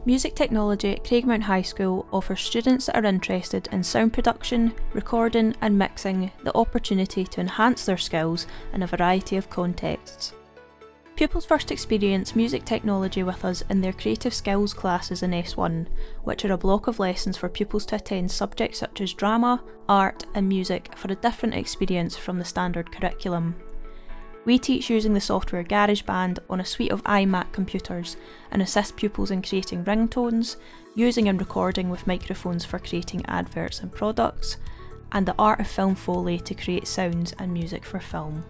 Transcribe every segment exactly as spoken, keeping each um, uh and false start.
Music Technology at Craigmount High School offers students that are interested in sound production, recording and mixing the opportunity to enhance their skills in a variety of contexts. Pupils first experience music technology with us in their creative skills classes in S one, which are a block of lessons for pupils to attend subjects such as drama, art and music for a different experience from the standard curriculum. We teach using the software GarageBand on a suite of iMac computers and assist pupils in creating ringtones, using and recording with microphones for creating adverts and products, and the art of film foley to create sounds and music for film.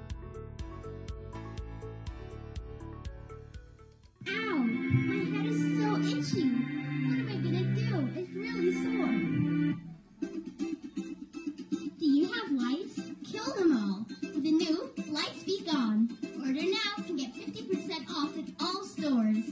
Ow! My head is so itchy! What am I gonna do? It's really sore. Do you have lice? Kill them all! With the new Lights Be Gone. Order now and get fifty percent off at all stores.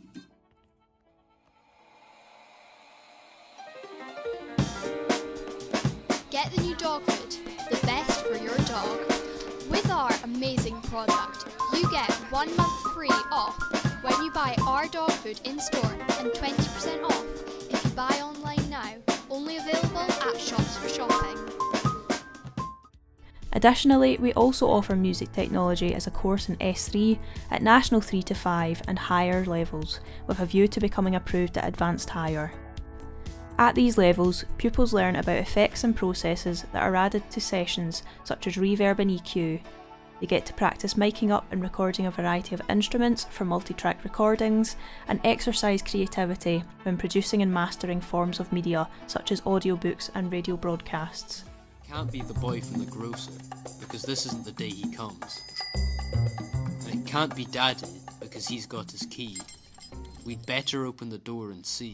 Get the new dog food, the best for your dog. With our amazing product, you get one month free off when you buy our dog food in store and twenty percent off if you buy online now. Only available at Shops for Shopping. Additionally, we also offer music technology as a course in S three at National three to five and higher levels, with a view to becoming approved at Advanced Higher. At these levels, pupils learn about effects and processes that are added to sessions such as reverb and E Q. They get to practice miking up and recording a variety of instruments for multi-track recordings, and exercise creativity when producing and mastering forms of media such as audiobooks and radio broadcasts. Can't be the boy from the grocer, because this isn't the day he comes. And it can't be Daddy, because he's got his key. We'd better open the door and see.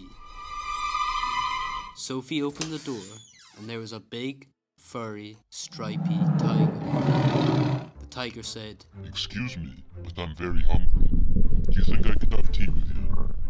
Sophie opened the door, and there was a big, furry, stripy tiger. The tiger said, "Excuse me, but I'm very hungry. Do you think I could have tea with you?"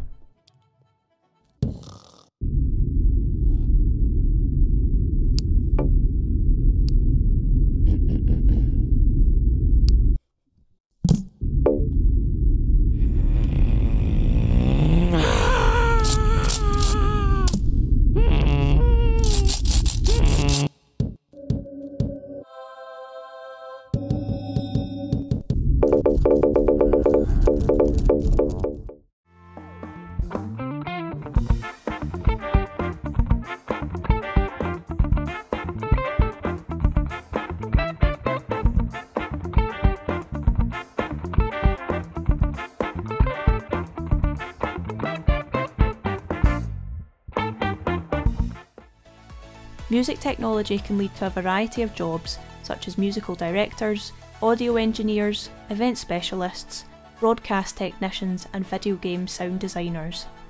Music technology can lead to a variety of jobs, such as musical directors, audio engineers, event specialists, broadcast technicians and video game sound designers.